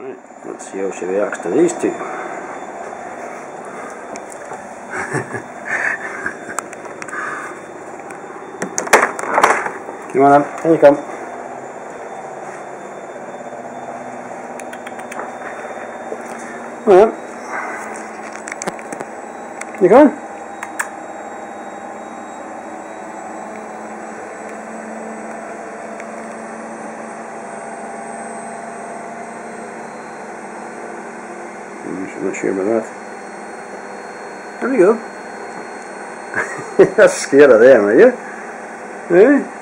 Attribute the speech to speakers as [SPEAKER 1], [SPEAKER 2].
[SPEAKER 1] Right, let's see how she reacts to these two. Come on, in you come. Come on. You coming? I'm not sure about that. There we go. You're scared of them, are you? Eh?